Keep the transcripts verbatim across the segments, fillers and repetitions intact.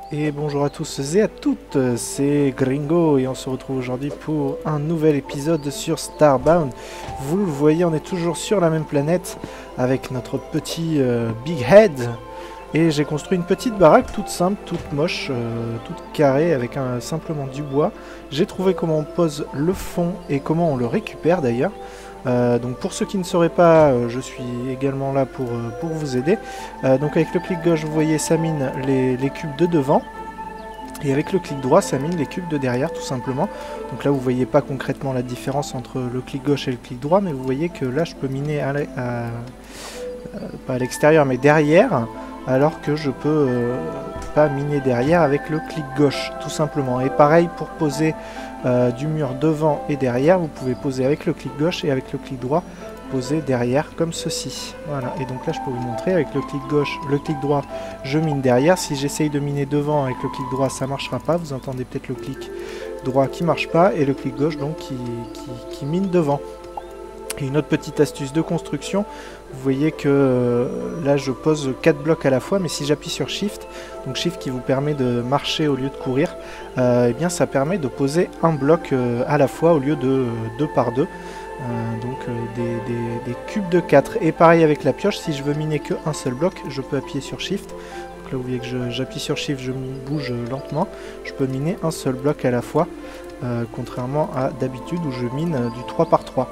Et bonjour à tous et à toutes, c'est Gringo et on se retrouve aujourd'hui pour un nouvel épisode sur Starbound. Vous le voyez, on est toujours sur la même planète avec notre petit euh, Big Head. Et j'ai construit une petite baraque toute simple, toute moche, euh, toute carrée avec un, simplement du bois. J'ai trouvé comment on pose le fond et comment on le récupère d'ailleurs. Euh, donc pour ceux qui ne sauraient pas, euh, je suis également là pour, euh, pour vous aider. Euh, donc avec le clic gauche, vous voyez, ça mine les, les cubes de devant. Et avec le clic droit, ça mine les cubes de derrière, tout simplement. Donc là, vous voyez pas concrètement la différence entre le clic gauche et le clic droit, mais vous voyez que là, je peux miner à, à, euh, pas à l'extérieur, mais derrière, alors que je peux euh, pas miner derrière avec le clic gauche, tout simplement. Et pareil, pour poser euh, du mur devant et derrière, vous pouvez poser avec le clic gauche et avec le clic droit, poser derrière comme ceci. Voilà, et donc là je peux vous montrer avec le clic gauche, le clic droit, je mine derrière. Si j'essaye de miner devant avec le clic droit, ça marchera pas. Vous entendez peut-être le clic droit qui marche pas et le clic gauche donc qui, qui, qui mine devant. Et une autre petite astuce de construction, vous voyez que euh, là je pose quatre blocs à la fois, mais si j'appuie sur Shift, donc Shift qui vous permet de marcher au lieu de courir, euh, eh bien ça permet de poser un bloc euh, à la fois au lieu de euh, deux par deux. Euh, donc euh, des, des, des cubes de quatre. Et pareil avec la pioche, si je veux miner qu'un seul bloc, je peux appuyer sur Shift. Donc là vous voyez que j'appuie sur Shift, je bouge lentement. Je peux miner un seul bloc à la fois, euh, contrairement à d'habitude où je mine euh, du trois par trois.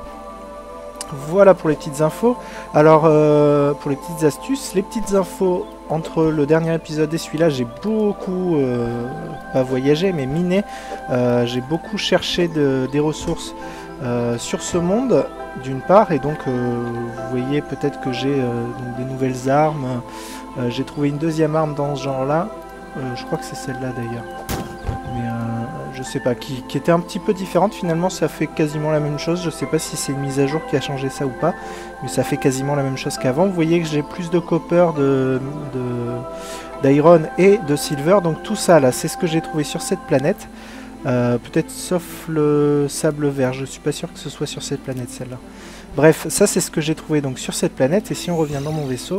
Voilà pour les petites infos. Alors euh, pour les petites astuces, les petites infos entre le dernier épisode et celui-là, j'ai beaucoup, euh, pas voyagé, mais miné. Euh, j'ai beaucoup cherché de, des ressources Euh, sur ce monde d'une part, et donc euh, vous voyez peut-être que j'ai euh, des nouvelles armes. Euh, j'ai trouvé une deuxième arme dans ce genre là, euh, je crois que c'est celle-là d'ailleurs, mais euh, je sais pas, qui, qui était un petit peu différente. Finalement ça fait quasiment la même chose, je sais pas si c'est une mise à jour qui a changé ça ou pas, mais ça fait quasiment la même chose qu'avant. Vous voyez que j'ai plus de copper, de, de, d'iron et de silver, donc tout ça là c'est ce que j'ai trouvé sur cette planète. Euh, peut-être sauf le sable vert, je suis pas sûr que ce soit sur cette planète celle-là. Bref, ça c'est ce que j'ai trouvé donc sur cette planète. Et si on revient dans mon vaisseau,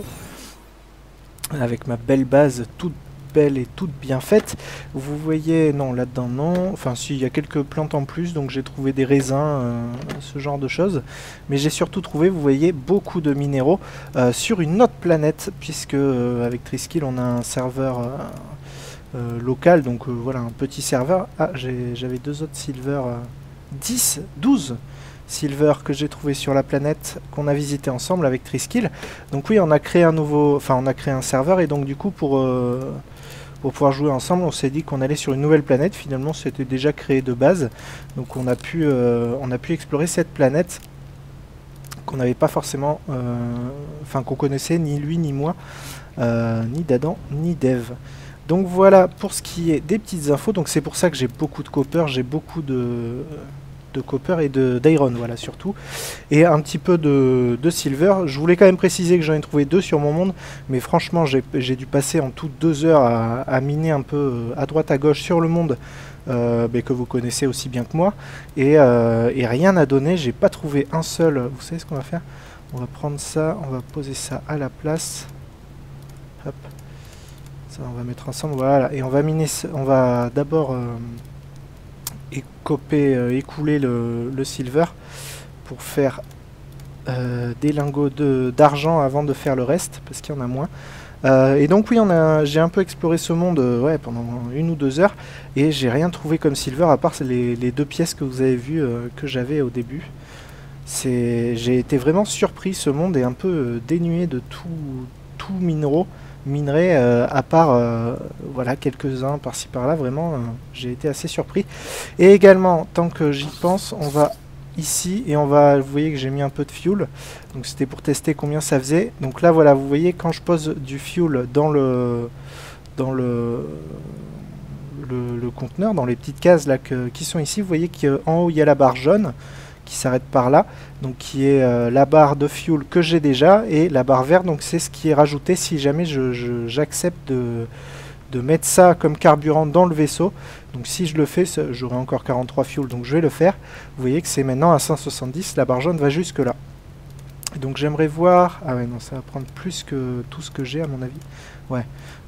avec ma belle base toute belle et toute bien faite, vous voyez, non là-dedans non, enfin si, il y a quelques plantes en plus, donc j'ai trouvé des raisins, euh, ce genre de choses. Mais j'ai surtout trouvé, vous voyez, beaucoup de minéraux euh, sur une autre planète, puisque euh, avec Triskill on a un serveur... Euh, Euh, local, donc euh, voilà, un petit serveur. Ah, j'avais deux autres silver, euh, dix, douze silver que j'ai trouvé sur la planète qu'on a visité ensemble avec Triskill. Donc oui, on a créé un nouveau, enfin on a créé un serveur, et donc du coup pour euh, pour pouvoir jouer ensemble, on s'est dit qu'on allait sur une nouvelle planète. Finalement, c'était déjà créé de base, donc on a pu euh, on a pu explorer cette planète qu'on n'avait pas forcément, enfin euh, qu'on connaissait ni lui ni moi, euh, ni d'Adam ni d'Eve. Donc voilà pour ce qui est des petites infos. Donc c'est pour ça que j'ai beaucoup de copper, j'ai beaucoup de, de copper et d'iron, voilà, surtout. Et un petit peu de, de silver. Je voulais quand même préciser que j'en ai trouvé deux sur mon monde, mais franchement j'ai dû passer en tout deux heures à, à miner un peu à droite à gauche sur le monde, euh, mais que vous connaissez aussi bien que moi. Et, euh, et rien n'a donné, j'ai pas trouvé un seul. Vous savez ce qu'on va faire? On va prendre ça, on va poser ça à la place. Hop. Ça, on va mettre ensemble, voilà, et on va miner, on va d'abord euh, écoper, euh, écouler le, le silver pour faire euh, des lingots d'argent de, avant de faire le reste, parce qu'il y en a moins. Euh, et donc oui, on a, j'ai un peu exploré ce monde euh, ouais, pendant une ou deux heures, et j'ai rien trouvé comme silver à part les, les deux pièces que vous avez vues euh, que j'avais au début. J'ai été vraiment surpris, ce monde est un peu euh, dénué de tout, tout minéraux. Minerai, euh, à part euh, voilà, quelques-uns par-ci par-là, vraiment euh, j'ai été assez surpris. Et également, tant que j'y pense, on va ici et on va, vous voyez que j'ai mis un peu de fuel, donc c'était pour tester combien ça faisait. Donc là voilà, vous voyez, quand je pose du fuel dans le dans le le, le conteneur, dans les petites cases là que, qui sont ici, vous voyez qu'en haut il y a la barre jaune qui s'arrête par là, donc qui est euh, la barre de fuel que j'ai déjà, et la barre verte, donc c'est ce qui est rajouté si jamais j'accepte je, je, de, de mettre ça comme carburant dans le vaisseau. Donc si je le fais, j'aurai encore quarante-trois fuel, donc je vais le faire. Vous voyez que c'est maintenant à cent soixante-dix, la barre jaune va jusque là. Donc j'aimerais voir, ah ouais non, ça va prendre plus que tout ce que j'ai à mon avis. Ouais,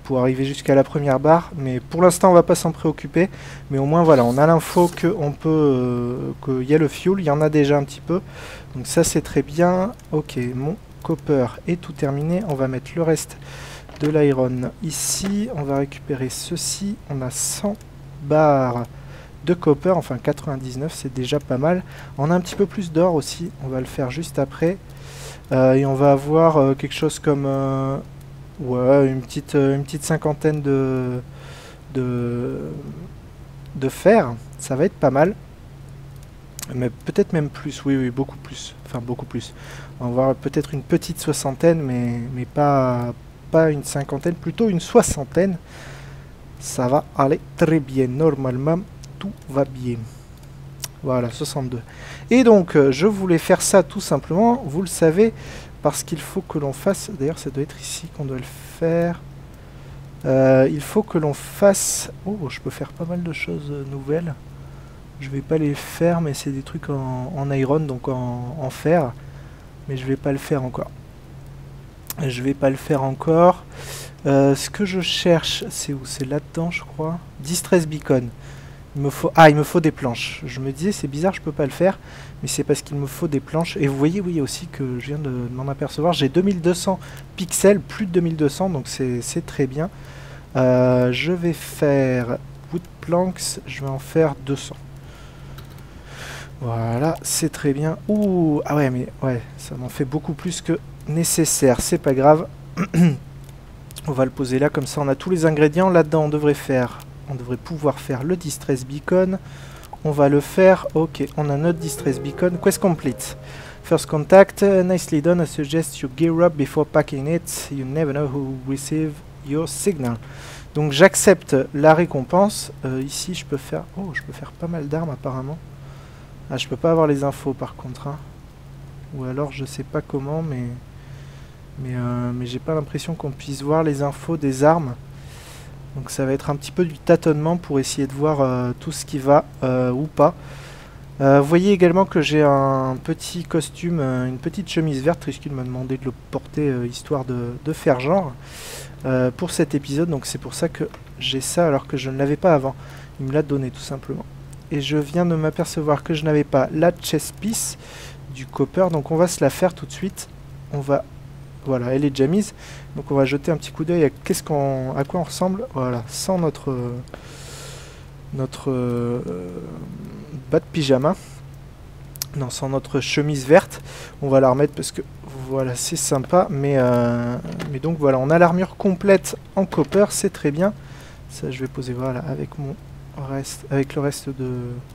pour arriver jusqu'à la première barre. Mais pour l'instant, on va pas s'en préoccuper. Mais au moins, voilà, on a l'info qu'on peut, euh, qu'il y a le fuel. Il y en a déjà un petit peu. Donc ça, c'est très bien. Ok, mon copper est tout terminé. On va mettre le reste de l'iron ici. On va récupérer ceci. On a cent barres de copper, enfin quatre-vingt-dix-neuf, c'est déjà pas mal. On a un petit peu plus d'or aussi, on va le faire juste après. Euh, et on va avoir euh, quelque chose comme euh, ouais, une petite, euh, une petite cinquantaine de, de, de fer. Ça va être pas mal. Mais peut-être même plus, oui, oui, beaucoup plus. Enfin, beaucoup plus. On va avoir peut-être une petite soixantaine, mais, mais pas, pas une cinquantaine, plutôt une soixantaine. Ça va aller très bien, normalement. Tout va bien. Voilà, soixante-deux. Et donc, euh, je voulais faire ça tout simplement, vous le savez, parce qu'il faut que l'on fasse... D'ailleurs, ça doit être ici qu'on doit le faire. Euh, il faut que l'on fasse... Oh, je peux faire pas mal de choses euh, nouvelles. Je vais pas les faire, mais c'est des trucs en, en iron, donc en, en fer. Mais je vais pas le faire encore. Je vais pas le faire encore. Euh, ce que je cherche, c'est où? C'est là-dedans, je crois. Distress Beacon. Il me faut... Ah, il me faut des planches. Je me disais, c'est bizarre, je peux pas le faire. Mais c'est parce qu'il me faut des planches. Et vous voyez, oui, aussi que je viens de, de m'en apercevoir. J'ai deux mille deux cents pixels, plus de deux mille deux cents, donc c'est très bien. Euh, je vais faire wood planks. Je vais en faire deux cents. Voilà, c'est très bien. Ouh, ah ouais, mais ouais, ça m'en fait beaucoup plus que nécessaire. C'est pas grave. On va le poser là, comme ça on a tous les ingrédients. Là-dedans, on devrait faire... On devrait pouvoir faire le Distress Beacon. On va le faire. Ok, on a notre Distress Beacon. Quest complete. First contact. Uh, nicely done. I suggest you gear up before packing it. You never know who will receive your signal. Donc j'accepte la récompense. Euh, ici, je peux faire... Oh, je peux faire pas mal d'armes apparemment. Ah, je peux pas avoir les infos par contre. Hein. Ou alors, je sais pas comment, mais... Mais, euh, mais j'ai pas l'impression qu'on puisse voir les infos des armes. Donc ça va être un petit peu du tâtonnement pour essayer de voir euh, tout ce qui va euh, ou pas. Euh, vous voyez également que j'ai un petit costume, euh, une petite chemise verte. Triscuit m'a demandé de le porter euh, histoire de, de faire genre euh, pour cet épisode. Donc c'est pour ça que j'ai ça alors que je ne l'avais pas avant. Il me l'a donné tout simplement. Et je viens de m'apercevoir que je n'avais pas la chest piece du copper. Donc on va se la faire tout de suite. On va... Voilà, elle est déjà mise. Donc on va jeter un petit coup d'œil à qu'est-ce qu'on, à quoi on ressemble. Voilà, sans notre euh, notre euh, bas de pyjama. Non, sans notre chemise verte. On va la remettre parce que voilà, c'est sympa. Mais euh, mais donc voilà, on a l'armure complète en copper, c'est très bien. Ça, je vais poser voilà avec mon reste, avec le reste de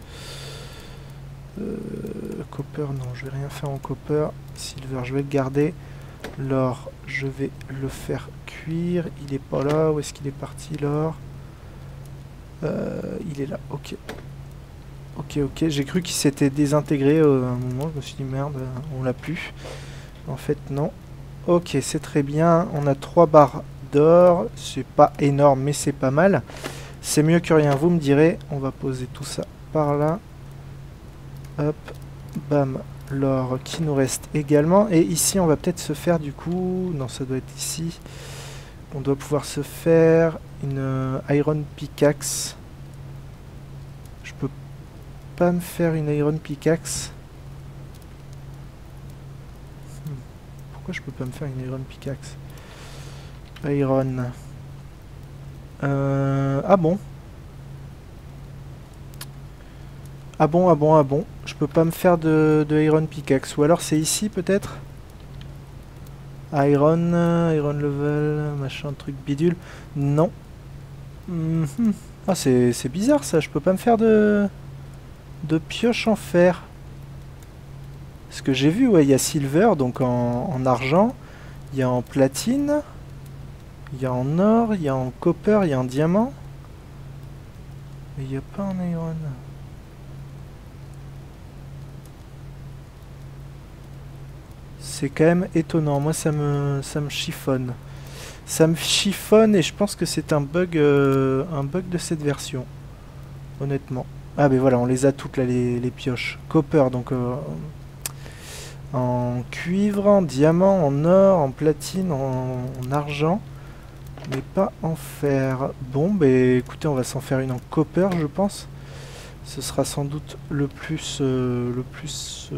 euh, copper. Non, je vais rien faire en copper. Silver, je vais le garder. L'or, je vais le faire cuire. Il est pas là. Où est-ce qu'il est parti, l'or? euh, Il est là. Ok. Ok, ok. J'ai cru qu'il s'était désintégré euh, à un moment. Je me suis dit, merde, on l'a plus. En fait, non. Ok, c'est très bien. On a trois barres d'or. C'est pas énorme, mais c'est pas mal. C'est mieux que rien, vous me direz. On va poser tout ça par là. Hop. Bam. L'or qui nous reste également. Et ici, on va peut-être se faire du coup... Non, ça doit être ici. On doit pouvoir se faire une euh, iron pickaxe. Je peux pas me faire une iron pickaxe. Hmm. Pourquoi je peux pas me faire une iron pickaxe? Iron. Euh... Ah bon? Ah bon, ah bon, ah bon. Je peux pas me faire de, de iron pickaxe. Ou alors c'est ici peut-être? Iron, iron level, machin, truc bidule. Non. Mm-hmm. Ah, c'est bizarre ça. Je peux pas me faire de, de pioche en fer. Ce que j'ai vu, ouais, il y a silver, donc en, en argent. Il y a en platine. Il y a en or, il y a en copper, il y a en diamant. Mais il n'y a pas en iron. C'est quand même étonnant. Moi, ça me, ça me chiffonne. Ça me chiffonne et je pense que c'est un bug, euh, un bug de cette version. Honnêtement. Ah, ben voilà, on les a toutes là, les, les pioches. Copper, donc euh, en cuivre, en diamant, en or, en platine, en, en argent. mais pas en fer. Bon, bah écoutez, on va s'en faire une en copper, je pense. Ce sera sans doute le plus... Euh, le plus... Euh,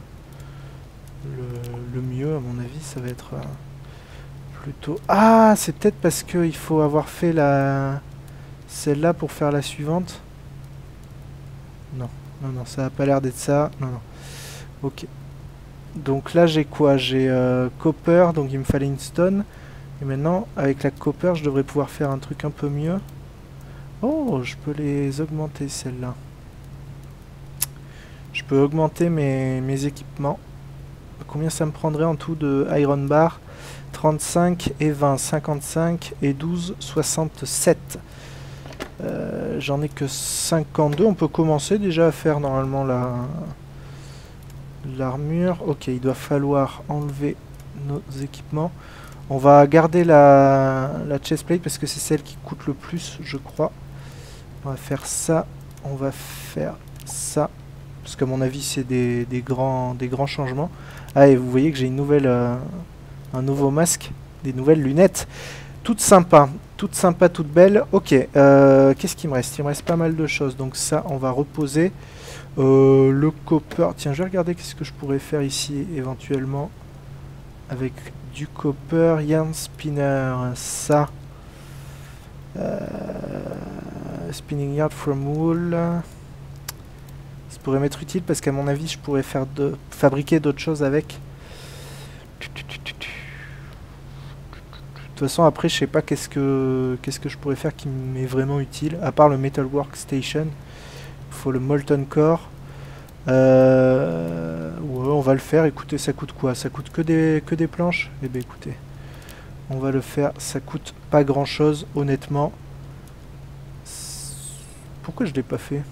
le, le mieux, à mon avis, ça va être... Euh, plutôt... Ah, c'est peut-être parce qu'il faut avoir fait la... celle-là pour faire la suivante. Non, non, non, ça n'a pas l'air d'être ça. Non, non. Ok. Donc là, j'ai quoi? J'ai euh, copper, donc il me fallait une stone. Et maintenant, avec la copper, je devrais pouvoir faire un truc un peu mieux. Oh, je peux les augmenter, celles-là. Je peux augmenter mes, mes équipements. Combien ça me prendrait en tout de iron bar? Trente-cinq et vingt, cinquante-cinq et douze, soixante-sept. Euh, J'en ai que cinquante-deux. On peut commencer déjà à faire normalement la l'armure. Ok, il doit falloir enlever nos équipements. On va garder la, la chestplate parce que c'est celle qui coûte le plus, je crois. On va faire ça. On va faire ça. Parce qu'à mon avis, c'est des, des, grands, des grands changements. Ah, et vous voyez que j'ai une nouvelle, euh, un nouveau masque, des nouvelles lunettes. Toutes sympas, toutes sympas, toutes belles. Ok, euh, qu'est-ce qu'il me reste? Il me reste pas mal de choses. Donc ça, on va reposer. Euh, le copper. Tiens, je vais regarder qu'est-ce que je pourrais faire ici, éventuellement. Avec du copper, yarn spinner, ça. Euh, spinning yard from wool. Ça pourrait m'être utile parce qu'à mon avis, je pourrais faire de, fabriquer d'autres choses avec. De toute façon, après, je sais pas qu'est-ce que qu'est-ce que je pourrais faire qui m'est vraiment utile, à part le Metal Workstation. Il faut le Molten Core. Euh, ouais, on va le faire. Écoutez, ça coûte quoi? Ça coûte que des, que des planches? Eh bien, écoutez, on va le faire. Ça coûte pas grand-chose, honnêtement. Pourquoi je l'ai pas fait?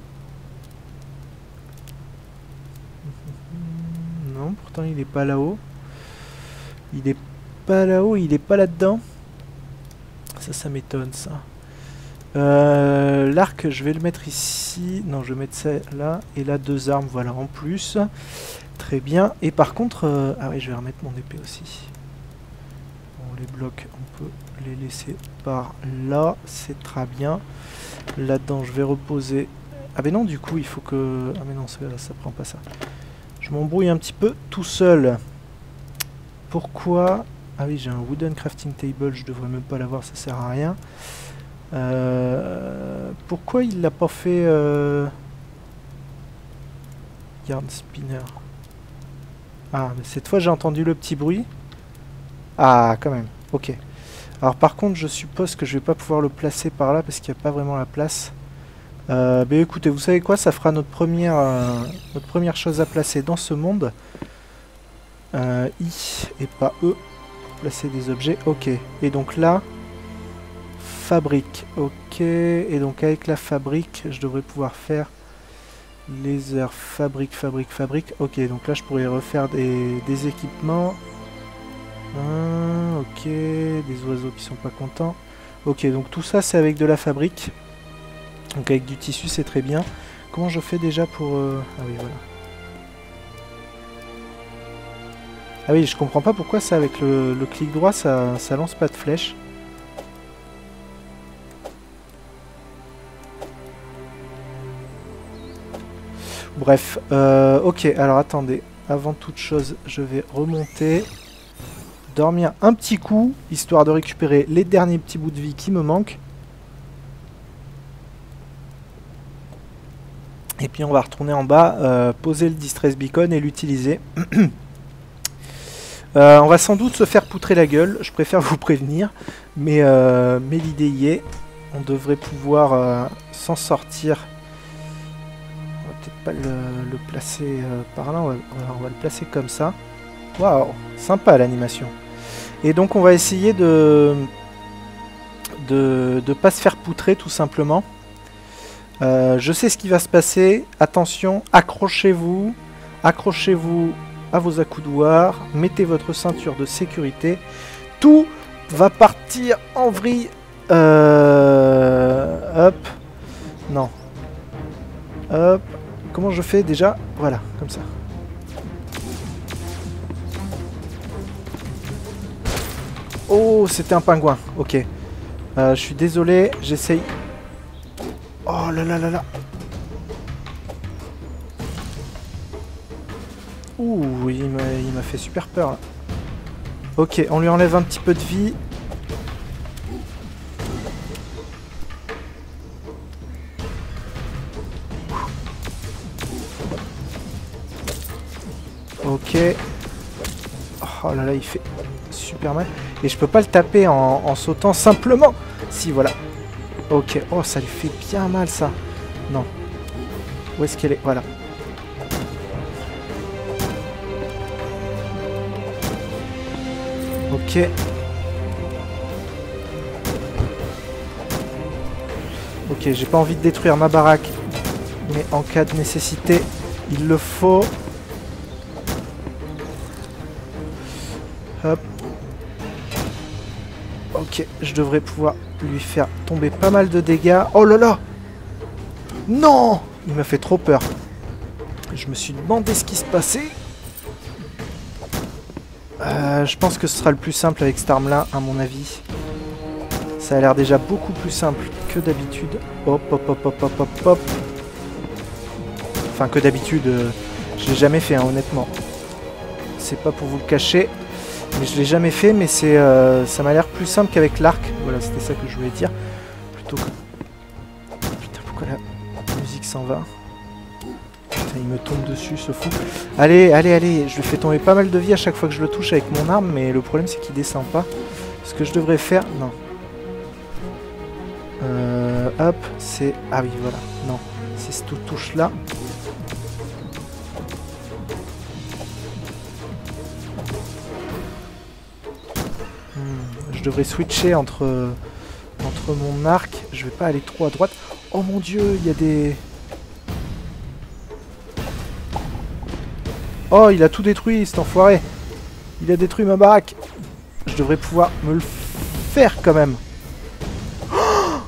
Non, pourtant il est pas là-haut. Il est pas là-haut, il est pas là-dedans. Ça, ça m'étonne, ça. Euh, L'arc, je vais le mettre ici. Non, je vais mettre ça là. Et là, deux armes, voilà, en plus. Très bien. Et par contre... Euh, ah oui, je vais remettre mon épée aussi. Bon, les blocs, on peut les laisser par là. C'est très bien. Là-dedans, je vais reposer... Ah ben non, du coup, il faut que... Ah mais non, ça, ça prend pas ça. Je m'embrouille un petit peu tout seul. Pourquoi... Ah oui, j'ai un wooden crafting table, je devrais même pas l'avoir, ça sert à rien. Euh, pourquoi il l'a pas fait euh... Yarn spinner. Ah, mais cette fois j'ai entendu le petit bruit. Ah, quand même, ok. Alors par contre, je suppose que je vais pas pouvoir le placer par là parce qu'il n'y a pas vraiment la place. Euh, bah écoutez, vous savez quoi, ça fera notre première, euh, notre première chose à placer dans ce monde. Euh, I et pas E. Placer des objets, ok. Et donc là, fabrique, ok. Et donc avec la fabrique, je devrais pouvoir faire laser, fabrique, fabrique, fabrique. Ok, donc là je pourrais refaire des, des équipements. Ah, ok, des oiseaux qui sont pas contents. Ok, donc tout ça c'est avec de la fabrique. Donc avec du tissu c'est très bien. Comment je fais déjà pour... Euh... Ah oui, voilà. Ah oui, je comprends pas pourquoi ça avec le, le clic droit ça, ça lance pas de flèche. Bref, euh, ok, alors attendez. Avant toute chose, je vais remonter. Dormir un petit coup, histoire de récupérer les derniers petits bouts de vie qui me manquent. Et puis on va retourner en bas, euh, poser le distress beacon et l'utiliser. Euh, on va sans doute se faire poutrer la gueule, je préfère vous prévenir, mais, euh, mais l'idée y est. On devrait pouvoir euh, s'en sortir. On va peut-être pas le, le placer euh, par là, on va, on va le placer comme ça. Waouh, sympa l'animation. Et donc on va essayer de de ne pas se faire poutrer tout simplement. Euh, je sais ce qui va se passer, attention, accrochez-vous, accrochez-vous à vos accoudoirs, mettez votre ceinture de sécurité, tout va partir en vrille. Euh, hop, non, hop, comment je fais déjà? Voilà, comme ça. Oh, c'était un pingouin. Ok. Euh, je suis désolé, j'essaye. Oh là là là là. Ouh, il m'a fait super peur là. Ok, on lui enlève un petit peu de vie. Ok. Oh là là, il fait super mal. Et je peux pas le taper en, en sautant simplement. Si, voilà. Ok. Oh, ça lui fait bien mal ça. Non. Où est-ce qu'elle est? Voilà. Ok. Ok, j'ai pas envie de détruire ma baraque. Mais en cas de nécessité, il le faut. Hop. Ok, je devrais pouvoir lui faire tomber pas mal de dégâts. Oh là là! Non! Il m'a fait trop peur. Je me suis demandé ce qui se passait. Euh, je pense que ce sera le plus simple avec cette arme-là, à mon avis. Ça a l'air déjà beaucoup plus simple que d'habitude. Hop, hop, hop, hop, hop, hop, hop. Enfin, que d'habitude, euh, je l'ai jamais fait, hein, honnêtement. C'est pas pour vous le cacher. Mais je l'ai jamais fait, mais c'est, euh, ça m'a l'air plus simple qu'avec l'arc. Voilà, c'était ça que je voulais dire. Plutôt que... Putain, pourquoi la musique s'en va? Putain, il me tombe dessus, ce fou. Allez, allez, allez. Je lui fais tomber pas mal de vie à chaque fois que je le touche avec mon arme, mais le problème, c'est qu'il descend pas. Ce que je devrais faire... Non. Euh, hop, c'est... Ah oui, voilà. Non, c'est cette touche-là. Je devrais switcher entre, entre mon arc. Je vais pas aller trop à droite. Oh mon dieu, il y a des... Oh, il a tout détruit, cet enfoiré. Il a détruit ma baraque. Je devrais pouvoir me le faire quand même. Oh,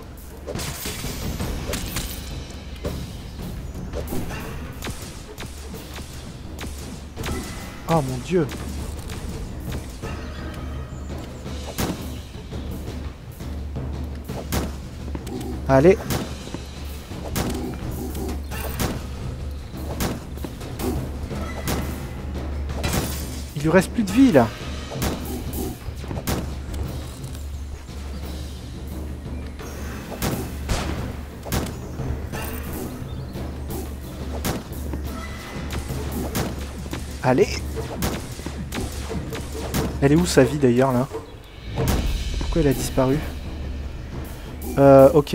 oh mon dieu. Allez. Il lui reste plus de vie là. Allez. Elle est où sa vie d'ailleurs là? Pourquoi elle a disparu? Euh, ok.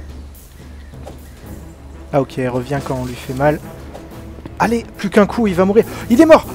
Ah ok, elle revient quand on lui fait mal. Allez, plus qu'un coup, il va mourir. Il est mort!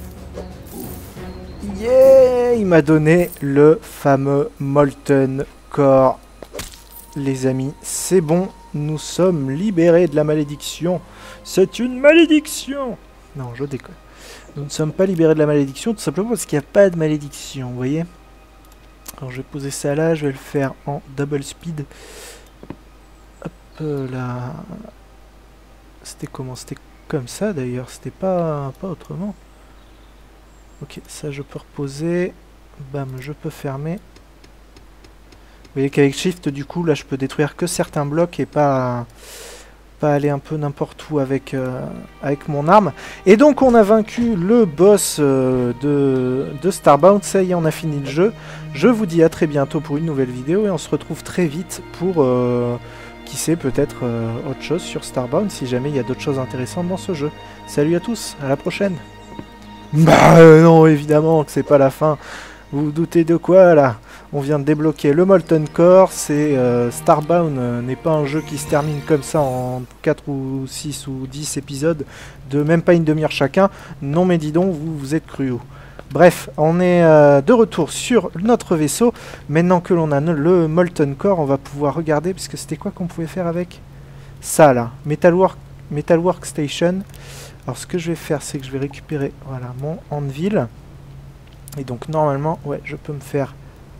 Yeah! Il m'a donné le fameux Molten Core. Les amis, c'est bon. Nous sommes libérés de la malédiction. C'est une malédiction! Non, je déconne. Nous ne sommes pas libérés de la malédiction, tout simplement parce qu'il n'y a pas de malédiction, vous voyez? Alors je vais poser ça là, je vais le faire en double speed. Hop là. C'était comment? C'était comme ça d'ailleurs, c'était pas, pas autrement. Ok, ça je peux reposer. Bam, je peux fermer. Vous voyez qu'avec Shift, du coup, là je peux détruire que certains blocs et pas, pas aller un peu n'importe où avec, euh, avec mon arme. Et donc on a vaincu le boss euh, de, de Starbound, ça y est, on a fini le jeu. Je vous dis à très bientôt pour une nouvelle vidéo et on se retrouve très vite pour... Euh, qui sait, peut-être euh, autre chose sur Starbound, si jamais il y a d'autres choses intéressantes dans ce jeu. Salut à tous, à la prochaine. Bah euh, non, évidemment que c'est pas la fin. Vous vous doutez de quoi là? On vient de débloquer le Molten Core, c'est euh, Starbound euh, n'est pas un jeu qui se termine comme ça en quatre ou six ou dix épisodes, de même pas une demi-heure chacun. Non mais dis donc, vous, vous êtes cruaux. Bref, on est euh, de retour sur notre vaisseau. Maintenant que l'on a le Molten Core, on va pouvoir regarder, parce que c'était quoi qu'on pouvait faire avec ça là, Metalwork, Metalwork Station. Alors ce que je vais faire, c'est que je vais récupérer voilà, mon anvil. Et donc normalement, ouais, je peux me faire...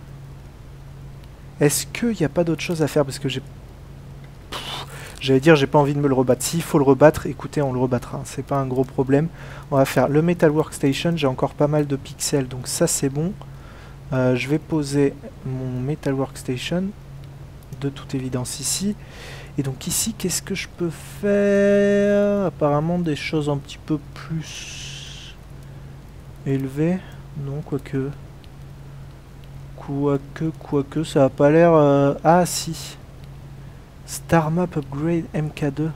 Est-ce qu'il n'y a pas d'autre chose à faire? Parce que j'ai... J'allais dire, j'ai pas envie de me le rebattre. S'il faut le rebattre, écoutez, on le rebattra. C'est pas un gros problème. On va faire le Metal Workstation. J'ai encore pas mal de pixels, donc ça c'est bon. Euh, je vais poser mon Metal Workstation, de toute évidence ici. Et donc ici, qu'est-ce que je peux faire? Apparemment des choses un petit peu plus élevées. Non, quoique. Quoique, quoique, ça a pas l'air... Euh... Ah, si. Star Map Upgrade M K deux.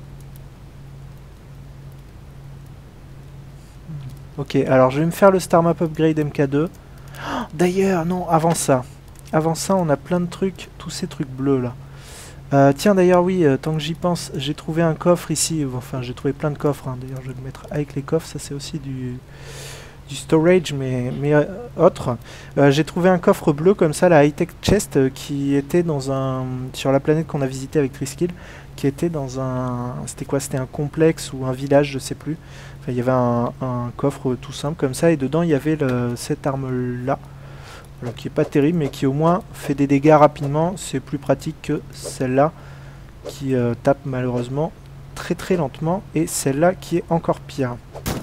Ok, alors je vais me faire le Star Map Upgrade M K deux. Oh, d'ailleurs, non, avant ça. Avant ça, on a plein de trucs, tous ces trucs bleus là. Euh, tiens, d'ailleurs, oui, euh, tant que j'y pense, j'ai trouvé un coffre ici. Enfin, j'ai trouvé plein de coffres. Hein. D'ailleurs, je vais le mettre avec les coffres. Ça, c'est aussi du, du storage, mais, mais euh, autre. Euh, j'ai trouvé un coffre bleu comme ça, la high-tech chest, euh, qui était dans un... sur la planète qu'on a visité avec Triskill, qui était dans un... C'était quoi? C'était un complexe ou un village, je sais plus. Enfin, il y avait un, un coffre tout simple comme ça, et dedans, il y avait le, cette arme-là. Alors, qui est pas terrible, mais qui au moins fait des dégâts rapidement. C'est plus pratique que celle-là, qui euh, tape malheureusement très très lentement, et celle-là qui est encore pire.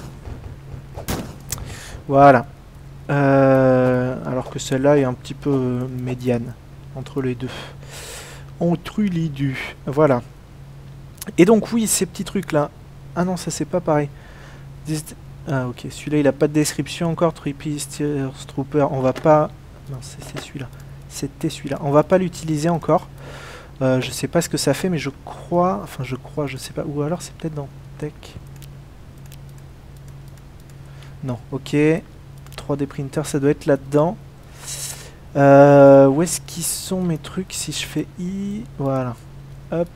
Voilà. Euh, alors que celle-là est un petit peu euh, médiane entre les deux. Entre les deux. Voilà. Et donc oui, ces petits trucs-là. Ah non, ça c'est pas pareil. Ah ok, celui-là il a pas de description encore. Tripist, Trooper, on va pas... Non, c'est celui-là. C'était celui-là. On va pas l'utiliser encore. Euh, je sais pas ce que ça fait, mais je crois... Enfin, je crois, je sais pas. Ou alors c'est peut-être dans Tech. Non, ok. trois D printer, ça doit être là-dedans. Euh, où est-ce qu'ils sont mes trucs? Si je fais I... Voilà. Hop.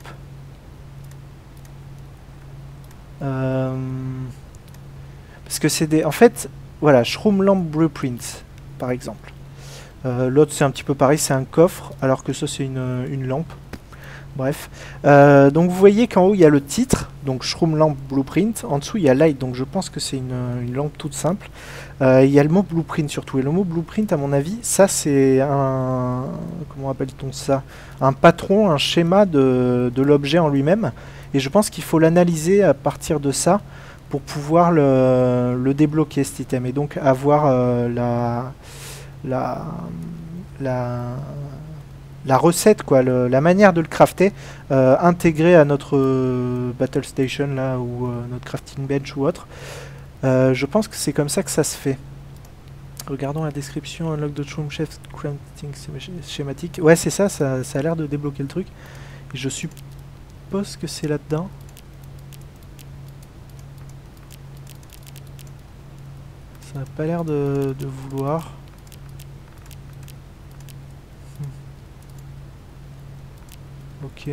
Euh... Parce que c'est des... En fait, voilà, Shroom Lamp Blueprint, par exemple. Euh, L'autre, c'est un petit peu pareil, c'est un coffre, alors que ça, c'est une, une lampe. Bref. Euh, donc, vous voyez qu'en haut, il y a le titre, donc Shroom Lamp Blueprint. En dessous, il y a Light, donc je pense que c'est une, une lampe toute simple. Euh, il y a le mot Blueprint, surtout. Et le mot Blueprint, à mon avis, ça, c'est un... Comment appelle-t-on ça? Un patron, un schéma de, de l'objet en lui-même. Et je pense qu'il faut l'analyser à partir de ça pour pouvoir le, le débloquer, cet item. Et donc, avoir euh, la... La, la, la recette, quoi, le, la manière de le crafter, euh, intégrée à notre euh, Battle Station là, ou euh, notre crafting bench ou autre. Euh, je pense que c'est comme ça que ça se fait. Regardons la description, unlock the Shroom Chef crafting schématique. Ouais, c'est ça, ça, ça a l'air de débloquer le truc. Et je suppose que c'est là-dedans. Ça n'a pas l'air de, de vouloir. Ok.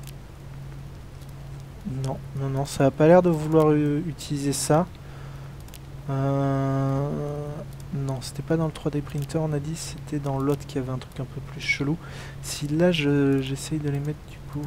Non, non, non, ça n'a pas l'air de vouloir utiliser ça. Euh... Non, c'était pas dans le trois D printer, on a dit, c'était dans l'autre qui avait un truc un peu plus chelou. Si là, je, j'essaye de les mettre du coup...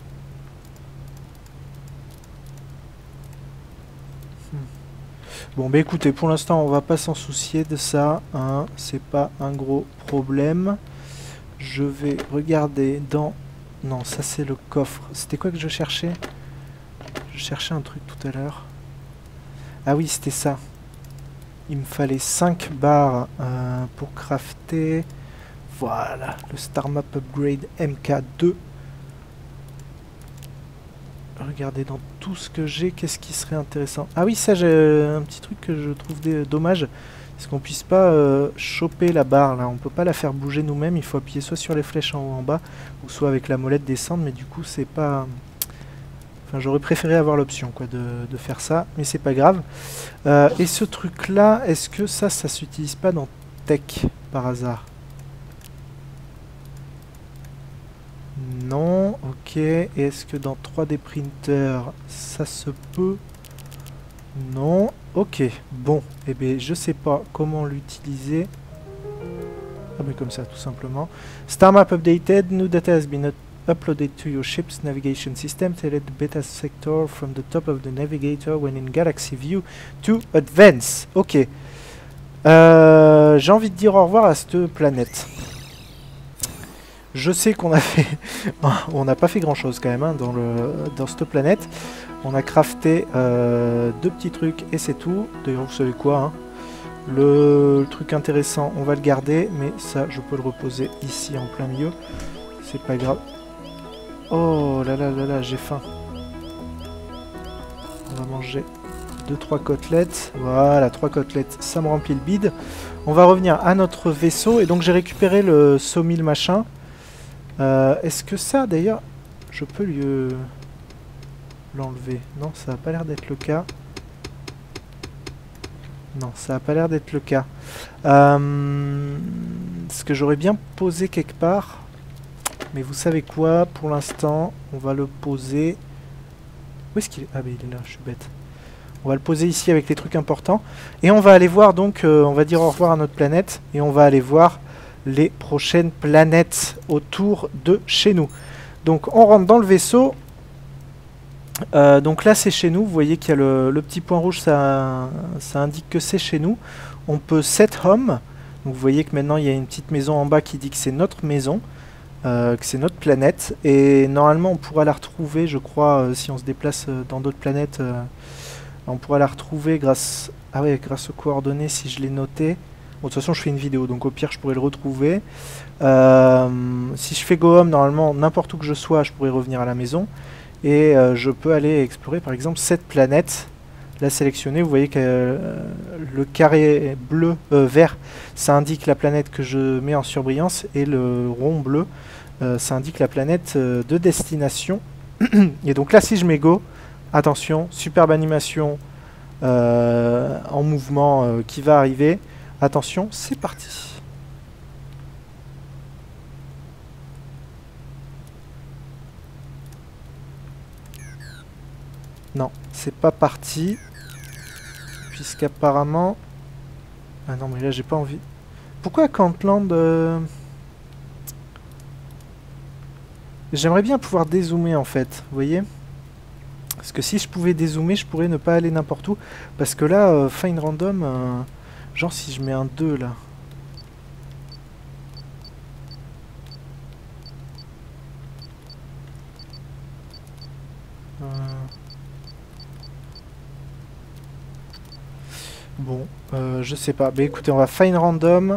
Hmm. Bon, bah écoutez, pour l'instant, on va pas s'en soucier de ça, hein, c'est pas un gros problème. Je vais regarder dans... Non, ça c'est le coffre. C'était quoi que je cherchais? Je cherchais un truc tout à l'heure. Ah oui, c'était ça. Il me fallait cinq barres euh, pour crafter. Voilà, le Star Map Upgrade M K deux. Regardez dans tout ce que j'ai, qu'est-ce qui serait intéressant? Ah oui, ça j'ai un petit truc que je trouve dommage. C'est qu'on puisse pas euh, choper la barre là, on peut pas la faire bouger nous-mêmes, il faut appuyer soit sur les flèches en haut en bas, ou soit avec la molette descendre, mais du coup c'est pas... Enfin j'aurais préféré avoir l'option quoi de, de faire ça, mais c'est pas grave. Euh, et ce truc là, est-ce que ça, ça s'utilise pas dans Tech par hasard? Non, ok. Et est-ce que dans trois D printer ça se peut? Non. Ok, bon, eh bien je sais pas comment l'utiliser. Ah mais comme ça tout simplement. Star map updated, new data has been uploaded to your ship's navigation system. Select the beta sector from the top of the navigator when in galaxy view to advance. Ok. Euh, j'ai envie de dire au revoir à cette planète. Je sais qu'on a fait... on n'a pas fait grand chose quand même hein, dans, le, dans cette planète. On a crafté euh, deux petits trucs et c'est tout. D'ailleurs vous savez quoi hein, Le, le truc intéressant, on va le garder, mais ça, je peux le reposer ici en plein milieu. C'est pas grave. Oh là là là là, j'ai faim. On va manger deux trois côtelettes. Voilà, trois côtelettes, ça me remplit le bide. On va revenir à notre vaisseau. Et donc j'ai récupéré le sawmill machin. Euh, Est-ce que ça, d'ailleurs, je peux lui l'enlever? Non, ça n'a pas l'air d'être le cas. Non, ça n'a pas l'air d'être le cas. Euh, ce que j'aurais bien posé quelque part. Mais vous savez quoi? Pour l'instant, on va le poser... Où est-ce qu'il est? Ah, mais il est là, je suis bête. On va le poser ici avec les trucs importants. Et on va aller voir donc, euh, on va dire au revoir à notre planète. Et on va aller voir les prochaines planètes autour de chez nous. Donc on rentre dans le vaisseau. Euh, donc là c'est chez nous, vous voyez qu'il y a le, le petit point rouge, ça, ça indique que c'est chez nous. On peut set home, donc vous voyez que maintenant il y a une petite maison en bas qui dit que c'est notre maison, euh, que c'est notre planète. Et normalement on pourra la retrouver, je crois, euh, si on se déplace euh, dans d'autres planètes, euh, on pourra la retrouver grâce, ah ouais, grâce aux coordonnées si je l'ai noté. Bon, de toute façon je fais une vidéo, donc au pire je pourrais le retrouver. Euh, si je fais go home, normalement n'importe où que je sois, je pourrais revenir à la maison. Et euh, je peux aller explorer par exemple cette planète, la sélectionner. Vous voyez que euh, le carré bleu, euh, vert, ça indique la planète que je mets en surbrillance, et le rond bleu, euh, ça indique la planète euh, de destination. Et donc là, si je mets go, attention, superbe animation euh, en mouvement euh, qui va arriver. Attention, c'est parti. Non, c'est pas parti. Puisqu'apparemment... Ah non, mais là, j'ai pas envie. Pourquoi Cantland euh... J'aimerais bien pouvoir dézoomer, en fait. Vous voyez? Parce que si je pouvais dézoomer, je pourrais ne pas aller n'importe où. Parce que là, euh, Find Random... Euh... Genre, si je mets un deux, là... Euh... Bon, euh, je sais pas. Mais écoutez, on va find random.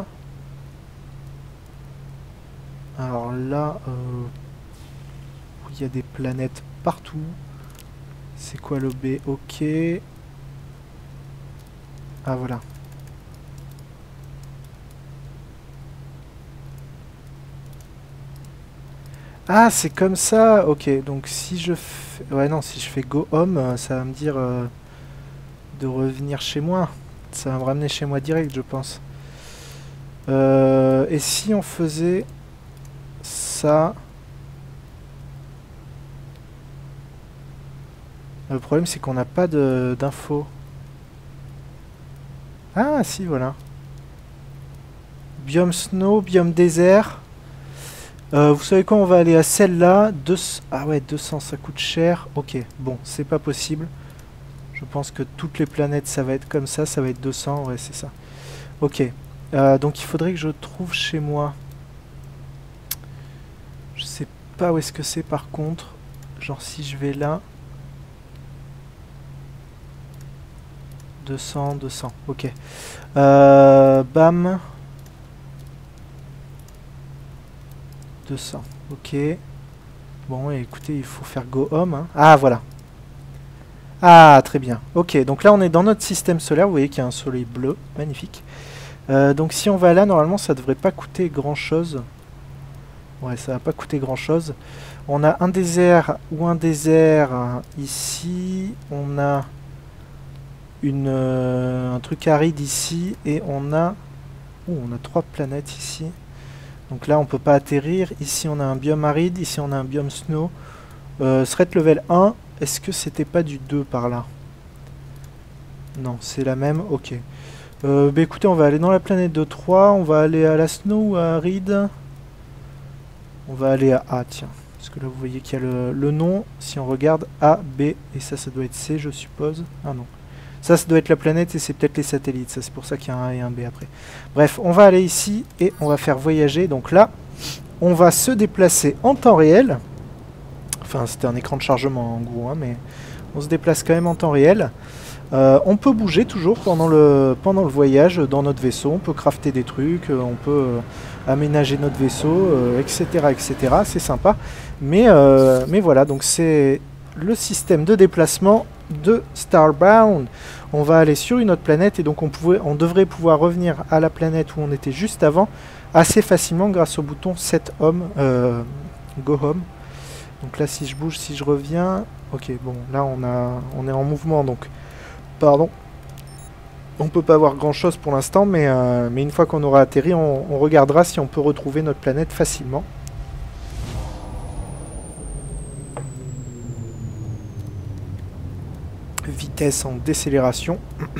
Alors là, euh, il y a des planètes partout. C'est quoi le B? Ok. Ah voilà. Ah, c'est comme ça. Ok, donc si je fais... Ouais, non, si je fais go home, ça va me dire euh, de revenir chez moi. Ça va me ramener chez moi direct, je pense. Euh, et si on faisait ça... Le problème, c'est qu'on n'a pas d'infos. Ah, si, voilà. Biome snow, biome désert. Euh, vous savez quoi, on va aller à celle-là. Ah ouais, deux cents, ça coûte cher. Ok, bon, c'est pas possible. Je pense que toutes les planètes, ça va être comme ça. Ça va être deux cents, ouais, c'est ça. Ok. Euh, donc il faudrait que je trouve chez moi. Je sais pas où est-ce que c'est par contre. Genre si je vais là. deux cents, deux cents, ok. Euh, bam. deux cents, ok. Bon, écoutez, il faut faire go home. Hein. Ah, voilà. Ah, très bien. Ok, donc là, on est dans notre système solaire. Vous voyez qu'il y a un soleil bleu. Magnifique. Euh, donc si on va là, normalement, ça devrait pas coûter grand-chose. Ouais, ça va pas coûter grand-chose. On a un désert ou un désert hein, ici. On a une, euh, un truc aride ici. Et on a... Ouh, on a trois planètes ici. Donc là, on peut pas atterrir. Ici, on a un biome aride. Ici, on a un biome snow. Euh, threat level un. Est-ce que c'était pas du deux par là? Non, c'est la même. Ok. Euh, bah écoutez, on va aller dans la planète de trois. On va aller à la snow ou à aride. On va aller à A, tiens. Parce que là, vous voyez qu'il y a le, le nom. Si on regarde A, B. Et ça, ça doit être C, je suppose. Ah non. Ça, ça doit être la planète et c'est peut-être les satellites. Ça, c'est pour ça qu'il y a un A et un B après. Bref, on va aller ici et on va faire voyager. Donc là, on va se déplacer en temps réel. Enfin, c'était un écran de chargement en gros, hein, mais on se déplace quand même en temps réel. Euh, on peut bouger toujours pendant le, pendant le voyage dans notre vaisseau, on peut crafter des trucs, euh, on peut euh, aménager notre vaisseau, euh, et cetera et cetera. C'est sympa. Mais, euh, mais voilà, donc c'est le système de déplacement de Starbound. On va aller sur une autre planète et donc on, pouvait, on devrait pouvoir revenir à la planète où on était juste avant assez facilement grâce au bouton Set Home, euh, Go Home. Donc là si je bouge, si je reviens... Ok, bon, là on, a, on est en mouvement donc... Pardon. On peut pas voir grand chose pour l'instant, mais, euh, mais une fois qu'on aura atterri, on, on regardera si on peut retrouver notre planète facilement. Vitesse en décélération.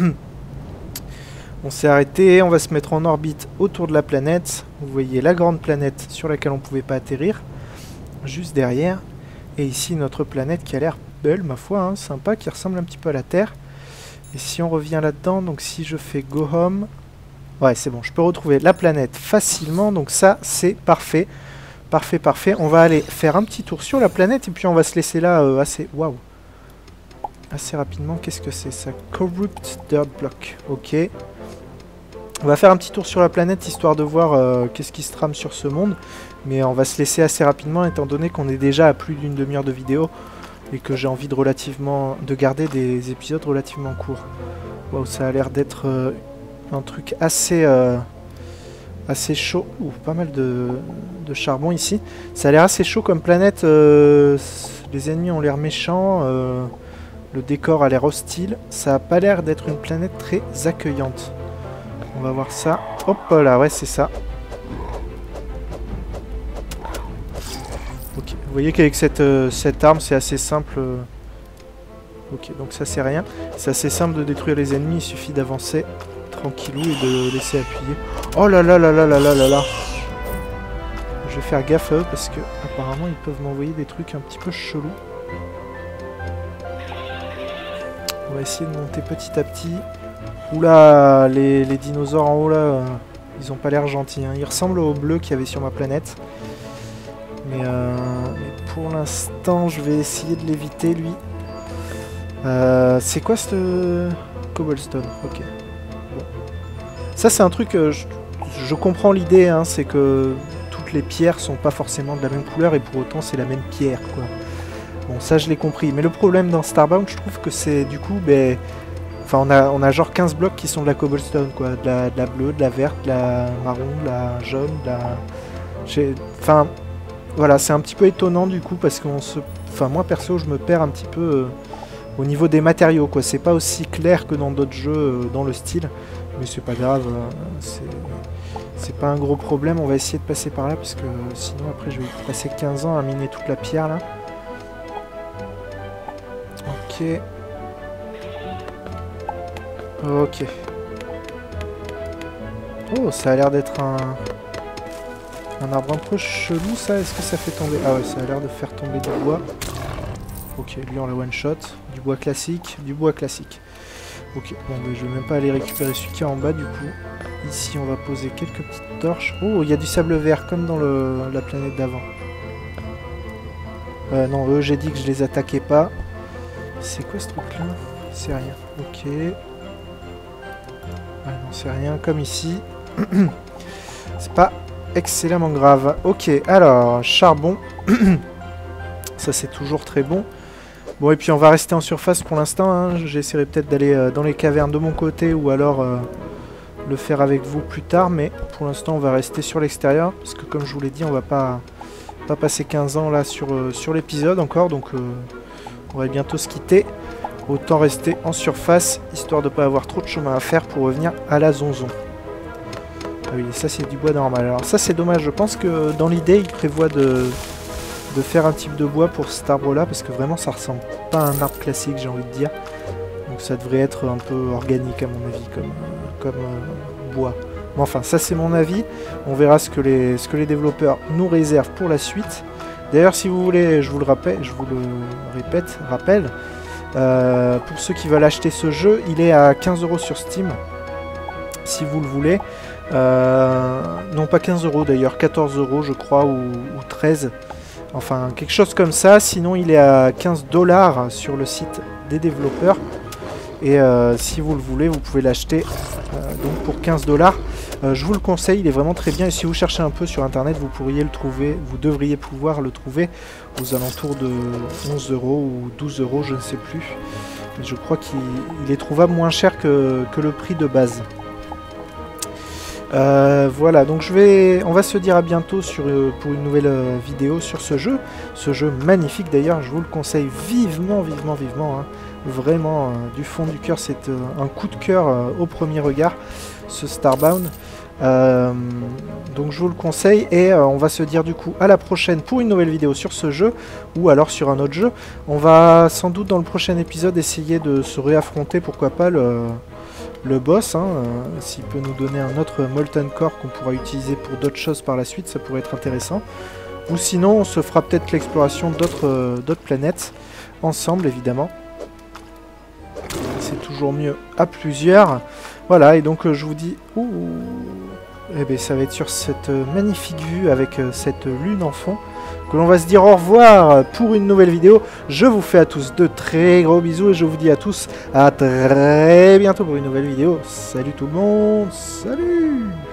On s'est arrêté, on va se mettre en orbite autour de la planète. Vous voyez la grande planète sur laquelle on ne pouvait pas atterrir, juste derrière. Et ici notre planète qui a l'air belle, ma foi, hein, sympa, qui ressemble un petit peu à la Terre. Et si on revient là-dedans, donc si je fais Go Home, ouais c'est bon, je peux retrouver la planète facilement, donc ça c'est parfait. Parfait, parfait. On va aller faire un petit tour sur la planète et puis on va se laisser là euh, assez... Waouh, assez rapidement. Qu'est-ce que c'est ça? Corrupt Dirt Block, ok. On va faire un petit tour sur la planète histoire de voir euh, qu'est-ce qui se trame sur ce monde. Mais on va se laisser assez rapidement étant donné qu'on est déjà à plus d'une demi-heure de vidéo. Et que j'ai envie de relativement de garder des épisodes relativement courts. Waouh, ça a l'air d'être euh, un truc assez euh, assez chaud. Ouh, pas mal de, de charbon ici. Ça a l'air assez chaud comme planète. Euh, les ennemis ont l'air méchants. Euh, le décor a l'air hostile. Ça a pas l'air d'être une planète très accueillante. On va voir ça. Hop là, ouais, c'est ça. Ok, vous voyez qu'avec cette, euh, cette arme, c'est assez simple. Euh... Ok, donc ça c'est rien. C'est assez simple de détruire les ennemis, il suffit d'avancer tranquillou et de laisser appuyer. Oh là là là là là là là là. Je vais faire gaffe à eux parce que apparemment ils peuvent m'envoyer des trucs un petit peu chelous. On va essayer de monter petit à petit. Oula, les, les dinosaures en haut là, euh, ils ont pas l'air gentils. Hein. Ils ressemblent aux bleus qu'il y avait sur ma planète. Mais, euh, mais pour l'instant, je vais essayer de l'éviter, lui. Euh, c'est quoi ce cobblestone? Ok. Bon. Ça, c'est un truc... Euh, je, je comprends l'idée, hein, c'est que toutes les pierres sont pas forcément de la même couleur et pour autant, c'est la même pierre, quoi. Bon, ça, je l'ai compris. Mais le problème dans Starbound, je trouve que c'est du coup... Ben, enfin, on a, on a genre quinze blocs qui sont de la cobblestone, quoi. De la, de la bleue, de la verte, de la marron, de la jaune, de la... Enfin... Voilà, c'est un petit peu étonnant du coup parce qu'on se... Enfin moi perso je me perds un petit peu euh, au niveau des matériaux quoi. C'est pas aussi clair que dans d'autres jeux euh, dans le style. Mais c'est pas grave, euh, c'est pas un gros problème. On va essayer de passer par là parce que sinon après je vais passer quinze ans à miner toute la pierre là. Ok. Ok. Oh ça a l'air d'être un... Un arbre un peu chelou ça, est-ce que ça fait tomber? Ah ouais, ça a l'air de faire tomber du bois. Ok, lui on la one shot. Du bois classique, du bois classique. Ok, bon mais je vais même pas aller récupérer celui qui est en bas du coup. Ici on va poser quelques petites torches. Oh, il y a du sable vert comme dans le, la planète d'avant. Euh, non, eux j'ai dit que je les attaquais pas. C'est quoi ce truc là? C'est rien. Ok. Ah non, c'est rien comme ici. C'est pas... excellemment grave. Ok, alors, charbon. Ça, c'est toujours très bon. Bon, et puis on va rester en surface pour l'instant. Hein. J'essaierai peut-être d'aller euh, dans les cavernes de mon côté ou alors euh, le faire avec vous plus tard. Mais pour l'instant, on va rester sur l'extérieur. Parce que comme je vous l'ai dit, on va pas, pas passer quinze ans là sur, euh, sur l'épisode encore. Donc, euh, on va bientôt se quitter. Autant rester en surface, histoire de ne pas avoir trop de chemin à faire pour revenir à la zonzon. Ah oui, ça c'est du bois normal. Alors ça c'est dommage, je pense que dans l'idée il prévoit de, de faire un type de bois pour cet arbre là, parce que vraiment ça ressemble pas à un arbre classique j'ai envie de dire. Donc ça devrait être un peu organique à mon avis comme, comme euh, bois. Mais enfin ça c'est mon avis, on verra ce que, les, ce que les développeurs nous réservent pour la suite. D'ailleurs si vous voulez, je vous le rappelle, je vous le répète, rappelle, euh, pour ceux qui veulent acheter ce jeu, il est à quinze euros sur Steam, si vous le voulez. Euh, non pas quinze euros d'ailleurs, quatorze euros je crois ou, ou treize, enfin quelque chose comme ça. Sinon il est à quinze dollars sur le site des développeurs Et euh, si vous le voulez, vous pouvez l'acheter euh, donc pour quinze dollars. Euh, je vous le conseille, il est vraiment très bien. Et si vous cherchez un peu sur internet, vous pourriez le trouver, vous devriez pouvoir le trouver aux alentours de onze euros ou douze euros, je ne sais plus. Mais je crois qu'il est trouvable moins cher que, que le prix de base. Euh, voilà, donc je vais, on va se dire à bientôt sur, euh, pour une nouvelle euh, vidéo sur ce jeu. Ce jeu magnifique d'ailleurs, je vous le conseille vivement, vivement, vivement. Hein. Vraiment, euh, du fond du cœur, c'est euh, un coup de cœur euh, au premier regard, ce Starbound. Euh, donc je vous le conseille et euh, on va se dire du coup à la prochaine pour une nouvelle vidéo sur ce jeu ou alors sur un autre jeu. On va sans doute dans le prochain épisode essayer de se réaffronter, pourquoi pas, le... le boss, hein, euh, s'il peut nous donner un autre Molten Core qu'on pourra utiliser pour d'autres choses par la suite, ça pourrait être intéressant. Ou sinon, on se fera peut-être l'exploration d'autres euh, d'autres planètes, ensemble évidemment. C'est toujours mieux à plusieurs. Voilà, et donc euh, je vous dis... Ouh, eh bien, ça va être sur cette euh, magnifique vue avec euh, cette lune en fond que l'on va se dire au revoir pour une nouvelle vidéo. Je vous fais à tous de très gros bisous et je vous dis à tous à très bientôt pour une nouvelle vidéo. Salut tout le monde, salut!